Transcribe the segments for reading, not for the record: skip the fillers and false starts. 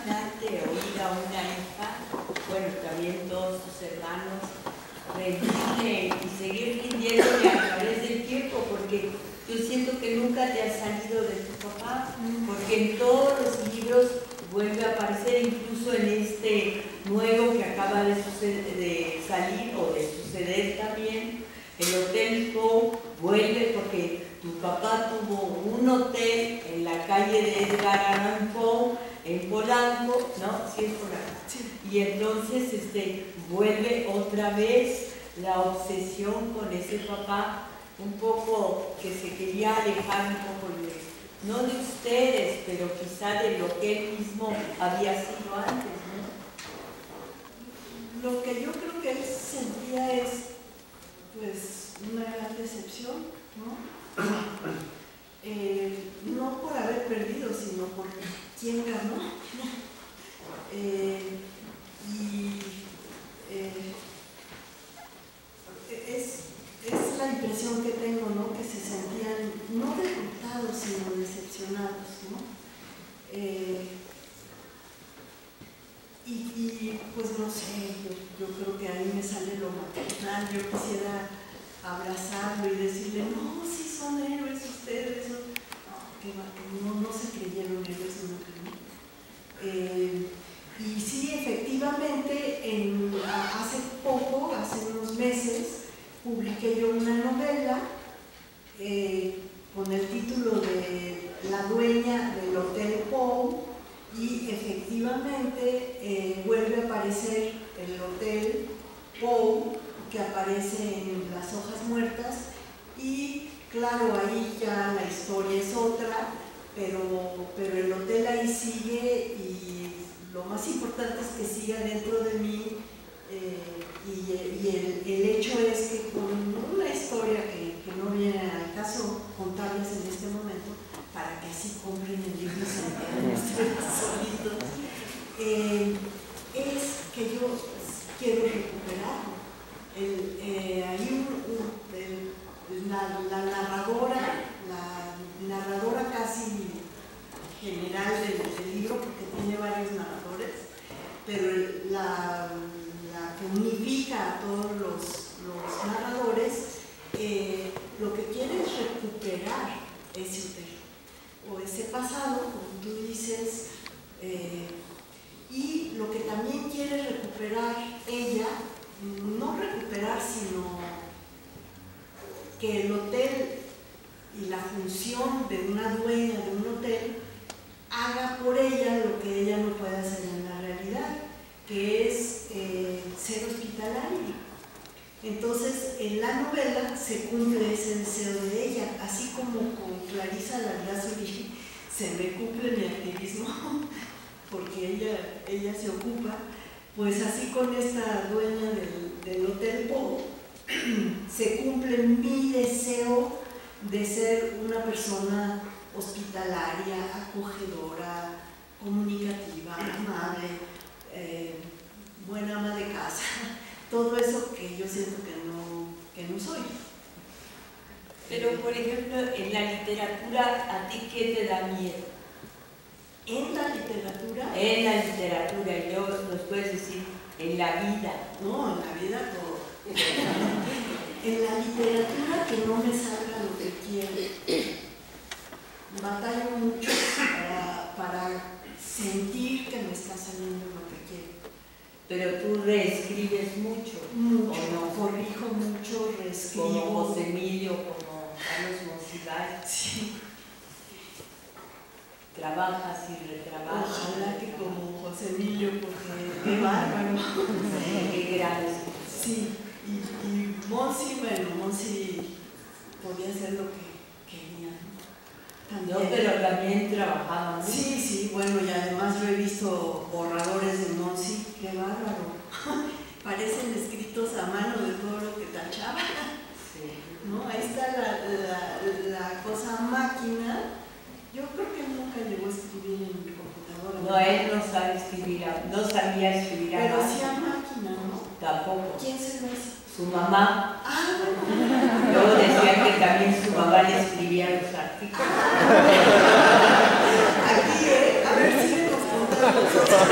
fascinante oír a una hija, bueno, también todos sus hermanos, rendirle y seguir rindiéndole a través del tiempo, porque yo siento que nunca te has salido de tu papá, porque en todos los libros vuelve a aparecer, incluso en este nuevo que acaba de salir o de suceder también, el Hotel Poe vuelve porque tu papá tuvo un hotel en la calle de Edgar Allan Poe, en Polanco, ¿no? Sí, es Polanco. Sí. Y entonces vuelve otra vez la obsesión con ese papá, un poco que se quería alejar un poco no de ustedes, pero quizá de lo que él mismo había sido antes, ¿no? Lo que yo creo que él sentía es, pues, una gran decepción, ¿no? No por haber perdido, sino por quién ganó. Es la impresión que tengo, ¿no? Que se sentían no derrotados, sino decepcionados, ¿no? Pues no sé, yo creo que ahí me sale lo maternal. Yo quisiera abrazarlo y decirle, no, sí son héroes ustedes, no se creyeron héroes nunca, ¿no? Y sí, efectivamente, hace unos meses, publiqué yo una novela con el título de La dueña del Hotel Poe, y efectivamente vuelve a aparecer el Hotel Poe, que aparece en Las hojas muertas, y claro, ahí ya la historia es otra, pero el hotel ahí sigue, y lo más importante es que siga dentro de mí, y el hecho es que con una historia que no viene al caso contarles en este momento, para que así compren el libro y se enteren ustedes solitos, es que yo quiero recuperarlo. La narradora casi general del libro, porque tiene varios narradores, pero la que unifica a todos los narradores, lo que quiere es recuperar ese hotel o ese pasado, como tú dices, y lo que también quiere recuperar ella, no recuperar, sino que el hotel y la función de una dueña de un hotel haga por ella lo que ella no puede hacer en la realidad, que es ser hospitalaria. Entonces, en la novela se cumple ese deseo de ella, así como con Clarissa Larrazuri se me cumple mi activismo, porque ella se ocupa, pues así con esta dueña del Hotel Poe, se cumple mi deseo de ser una persona hospitalaria, acogedora, comunicativa, amable, buena ama de casa, todo eso que yo siento que no soy. Pero, por ejemplo, en la literatura, ¿a ti qué te da miedo? ¿En la literatura? En la literatura, y luego nos puedes decir, en la vida. No, en la vida todo. En la literatura, que no me salga lo que quiero. Batallo mucho para sentir que me está saliendo lo que quiero. Pero tú reescribes mucho. Mucho, no? corrijo mucho, reescribo. Como José Emilio, como Carlos Monsiváis. Sí. Trabajas y retrabajas. Ojalá que como José Emilio, porque qué bárbaro. Qué grave. Sí, y Monsi, bueno, Monsi podía hacer lo que quería, ¿no? No, pero también trabajaba mucho. Sí, bueno, y además yo he visto borradores de Monsi, qué bárbaro. Parecen escritos a mano de todo lo que tachaba. Sí. ¿No? Ahí está la cosa máquina. Yo creo que nunca llegó a escribir en mi computadora. No, él no sabe escribir, no sabía escribir a pero mano. sí a máquina, ¿no? Tampoco. ¿Quién se lo hizo? Su mamá. Ah, luego decían que también su mamá le escribía los artículos. Aquí, a ver si nos contamos.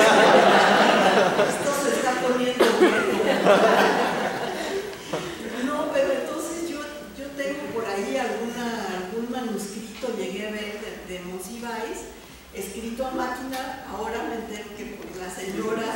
escrito a máquina, ahora me entero que por la señora,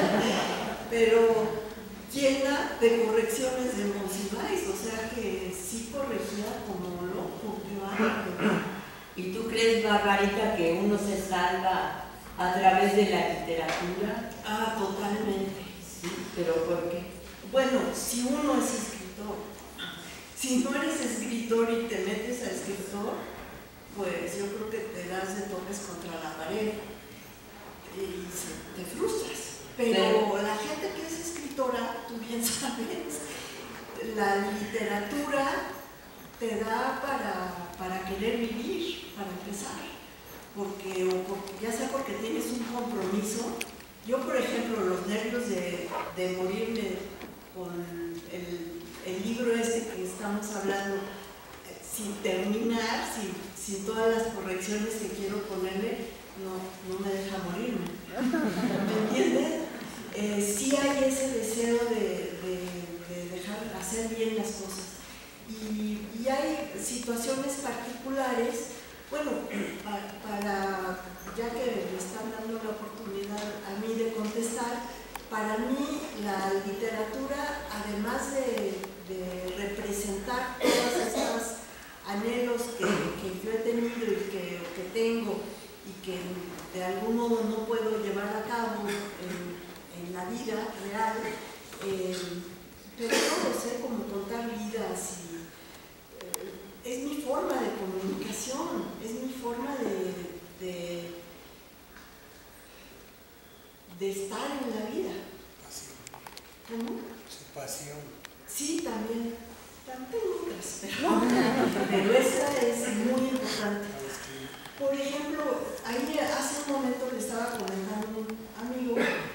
pero llena de correcciones de Monsiváis, o sea que sí corregía como loco, qué bárbaro. ¿Y tú crees, Barbarita, que uno se salva a través de la literatura? Ah, totalmente. Sí, ¿pero por qué? Bueno, si uno es escritor, si no eres escritor y te metes a escritor, pues yo creo que te das de toques contra la pared y te frustras. Pero la gente que es escritora, tú bien sabes, la literatura te da para querer vivir, para empezar, porque ya sea porque tienes un compromiso. Yo, por ejemplo, los nervios de morirme con el libro este que estamos hablando, sin terminar, sin todas las correcciones que quiero ponerle, no me deja morirme. ¿Me entiendes? Sí hay ese deseo de dejar hacer bien las cosas. Y hay situaciones particulares, bueno, ya que me están dando la oportunidad a mí de contestar, para mí la literatura, además de representar todos estos anhelos que yo he tenido y que tengo y que de algún modo no puedo llevar a cabo en la vida real, pero todo sé como contar vidas y es mi forma de comunicación, es mi forma de estar en la vida. Pasión. ¿Cómo? Su pasión. Sí, también tengo otras, pero esa es muy importante. Por ejemplo, ahí hace un momento le estaba comentando a un amigo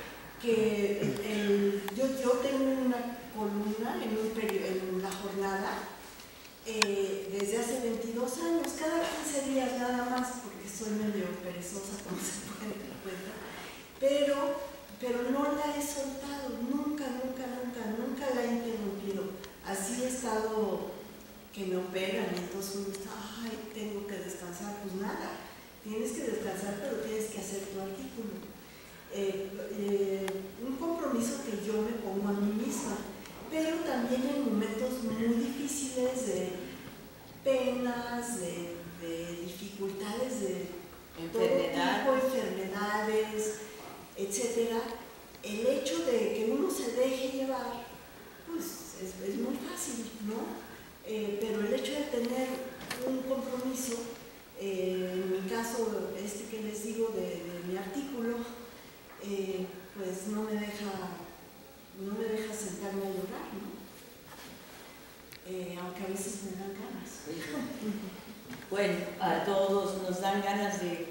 que yo tengo una columna en La Jornada desde hace 22 años, cada 15 días nada más, porque soy medio perezosa, como se puede dar cuenta, pero no la he soltado, nunca la he interrumpido. Así he estado, que me operan, y entonces uno está, ay, tengo que descansar, pues nada, tienes que descansar, pero tienes que hacer tu artículo. Un compromiso que yo me pongo a mí misma, pero también en momentos muy difíciles de penas, de dificultades de todo tipo, enfermedades, etcétera. El hecho de que uno se deje llevar, pues es muy fácil, ¿no? Pero el hecho de tener un compromiso, en mi caso, que les digo de mi artículo, pues no me deja sentarme a llorar, ¿no? Aunque a veces me dan ganas. Bueno, a todos nos dan ganas de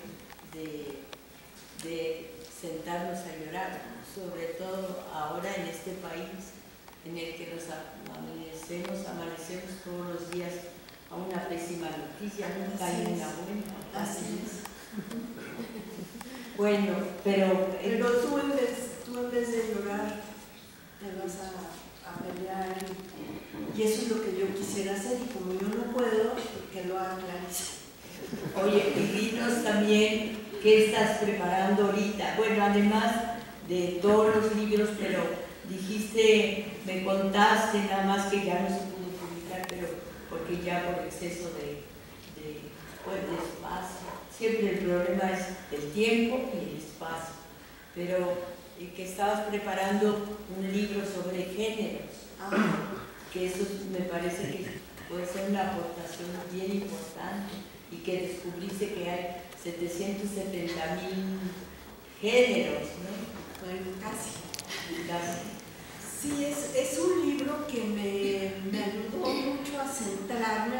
sentarnos a llorar, sobre todo ahora en este país en el que nos amanecemos todos los días a una pésima noticia, nunca hay una buena. Así es. Bueno, pero tú en vez de llorar te vas a pelear y eso es lo que yo quisiera hacer, y como yo no puedo, que lo haga Clarice. Oye, y dinos también qué estás preparando ahorita. Bueno, además de todos los libros, pero dijiste, me contaste nada más que ya no se pudo publicar, pero porque ya por exceso de espacio. Siempre el problema es el tiempo y el espacio. Pero que estabas preparando un libro sobre géneros, que eso me parece que puede ser una aportación bien importante, y que descubriste que hay 770,000 géneros, ¿no? Bueno, casi. Casi. Sí, es un libro que me ayudó mucho a centrarme,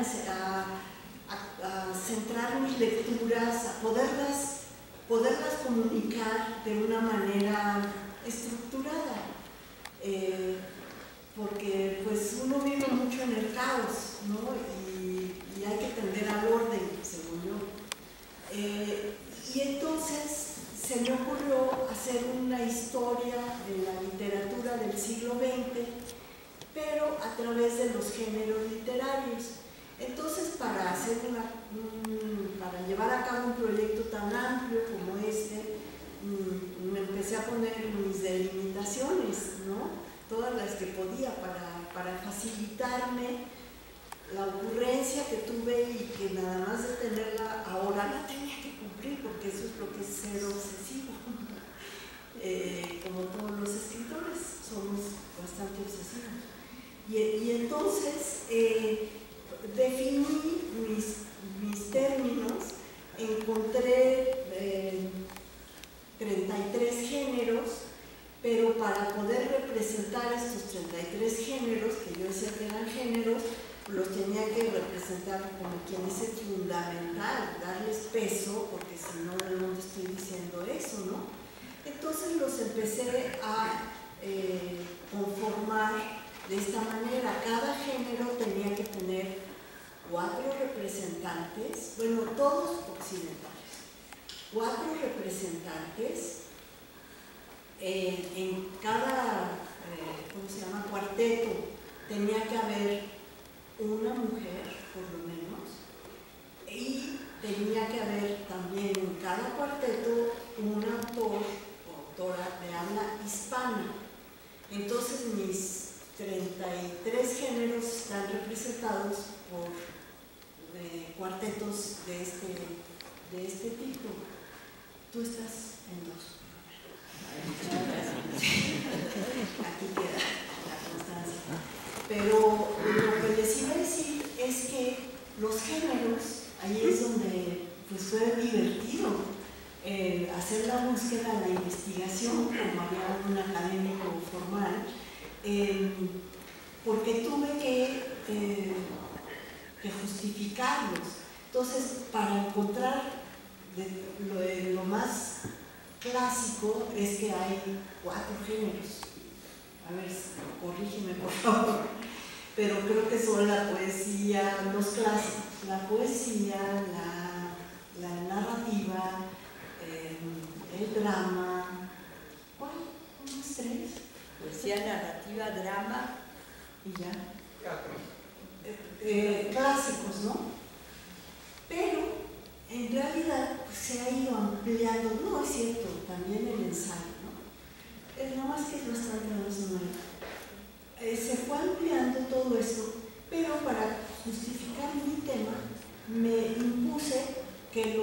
a centrar mis lecturas, a poderlas comunicar de una manera estructurada, porque pues uno vive mucho en el caos, ¿no? Y hay que tender al orden, según yo. Y entonces se me ocurrió hacer una historia de la literatura del siglo XX, pero a través de los géneros literarios. Entonces, para llevar a cabo un proyecto tan amplio como este, me empecé a poner mis delimitaciones, ¿no? Todas las que podía para facilitarme la ocurrencia que tuve y que nada más de tenerla ahora la tenía que cumplir, porque eso es lo que es ser obsesivo. Como todos los escritores, somos bastante obsesivos. Y entonces definí mis términos, encontré 33 géneros, pero para poder representar estos 33 géneros, que yo decía que eran géneros, los tenía que representar como quien dice fundamental, darles peso, porque si no, no estoy diciendo eso, ¿no? Entonces los empecé a conformar de esta manera. Cada género tenía que tener 4 representantes, bueno, todos occidentales, 4 representantes en cada, ¿cómo se llama?, cuarteto. Tenía que haber una mujer, por lo menos, y tenía que haber también en cada cuarteto un autor o autora de habla hispana. Entonces mis 33 géneros están representados por cuartetos de este tipo. Tú estás en 2. Aquí queda la constancia. Pero lo que les iba a decir es que los géneros, ahí es donde pues, fue divertido hacer la búsqueda, la investigación, como había un académico formal, porque tuve que justificarlos. Entonces, para encontrar lo más clásico es que hay 4 géneros. A ver, corrígeme por favor, pero creo que son la poesía, los clásicos, la poesía, la narrativa, el drama. ¿Cuál? ¿Unos 3? Poesía, narrativa, drama y ya. Clásicos, ¿no? Pero en realidad pues, se ha ido ampliando, no es cierto, también el ensayo, ¿no? Es nada más que es bastante nuevo. Se fue ampliando todo esto, pero para justificar mi tema me impuse que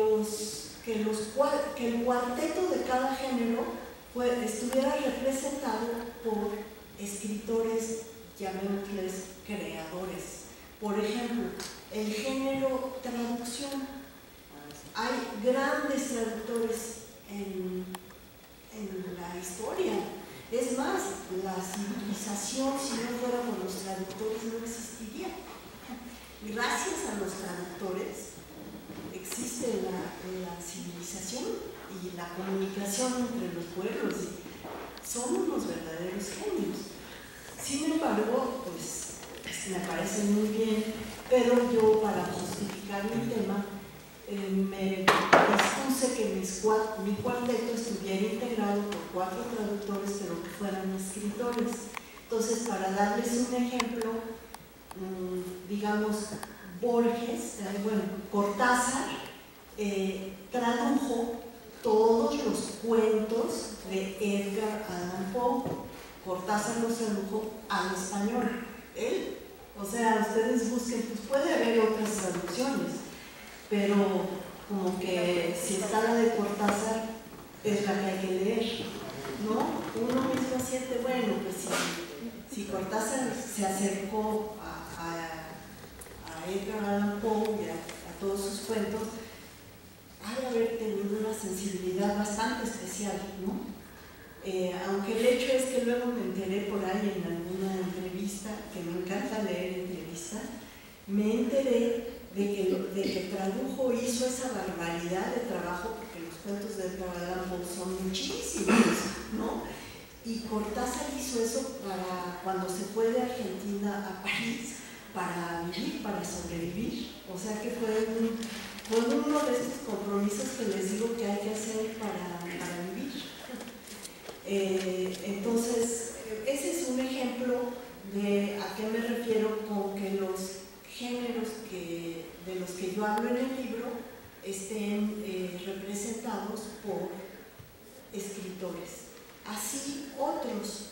el cuarteto de cada género estuviera representado por escritores, llamémosles creadores. Por ejemplo, el género traducción. Hay grandes traductores en la historia. Es más, la civilización, si no fuera por los traductores, no existiría. Gracias a los traductores existe la civilización y la comunicación entre los pueblos. Somos los verdaderos genios. Sin embargo, pues me parece muy bien, pero yo para justificar mi tema me dispuse que mi cuarteto estuviera integrado por 4 traductores, pero que fueran escritores. Entonces, para darles un ejemplo, digamos, Borges, Cortázar tradujo todos los cuentos de Edgar Allan Poe. Cortázar los tradujo al español. Él, o sea, ustedes busquen, pues puede haber otras traducciones, pero como que si está la de Cortázar es la que hay que leer, ¿no? Uno mismo siente, bueno, pues si Cortázar se acercó a Edgar Allan Poe y a todos sus cuentos, ha de haber tenido una sensibilidad bastante especial, ¿no? Aunque el hecho es que luego me enteré por ahí en alguna entrevista, que me encanta leer entrevistas, me enteré de que tradujo, hizo esa barbaridad de trabajo, porque los cuentos de Edgar Allan Poe son muchísimos, ¿no? Y Cortázar hizo eso para cuando se fue de Argentina a París, para vivir, para sobrevivir. O sea que fue uno de estos compromisos que les digo que hay que hacer para vivir. Entonces, ese es un ejemplo de a qué me refiero con que los géneros de los que yo hablo en el libro estén representados por escritores. Así otros,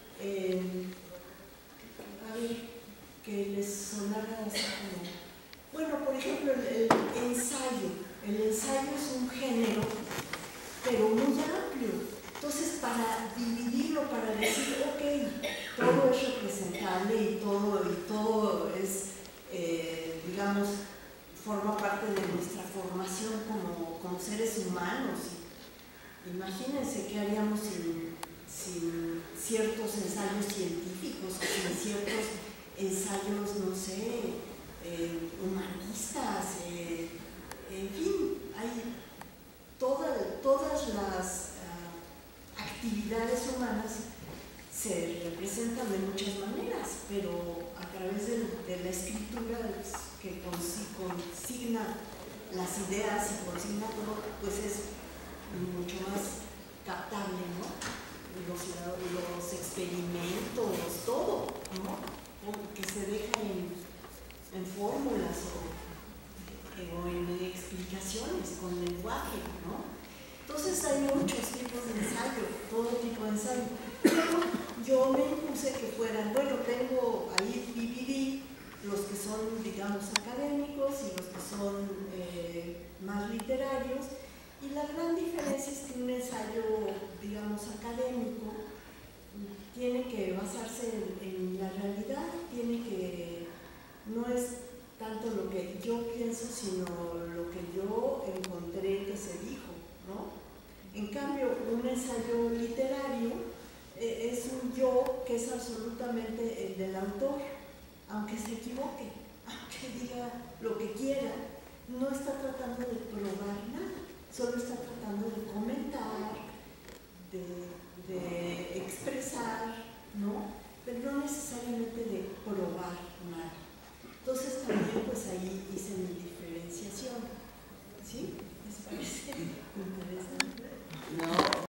a ver, que les sonara así como... Bueno, por ejemplo, el ensayo. El ensayo es un género, pero muy amplio. Entonces, para dividirlo, para decir, ok, todo es representable y todo es, digamos, forma parte de nuestra formación como seres humanos. Imagínense qué haríamos sin ciertos ensayos científicos, sin ciertos ensayos, no sé, humanistas, en fin, hay todas las actividades humanas se representan de muchas maneras, pero a través de la escritura que consigna las ideas y consigna todo, pues es mucho más captable, ¿no? Los experimentos, todo, ¿no? Que se deja en fórmulas o en explicaciones con lenguaje, ¿no? Entonces hay muchos tipos de ensayo, todo tipo de ensayo. Pero yo me impuse que fueran, bueno, tengo ahí dividí los que son, digamos, académicos y los que son más literarios. Y la gran diferencia es que un ensayo, digamos, académico tiene que basarse en la realidad, no es tanto lo que yo pienso, sino lo que yo encontré que se dijo, ¿no? En cambio, un ensayo literario es un yo que es absolutamente el del autor, aunque se equivoque, aunque diga lo que quiera, no está tratando de probar nada, solo está tratando de comentar, de expresar, ¿no? Pero no necesariamente de probar nada. Entonces también pues ahí hice mi diferenciación, ¿sí? ¿Les parece interesante? No.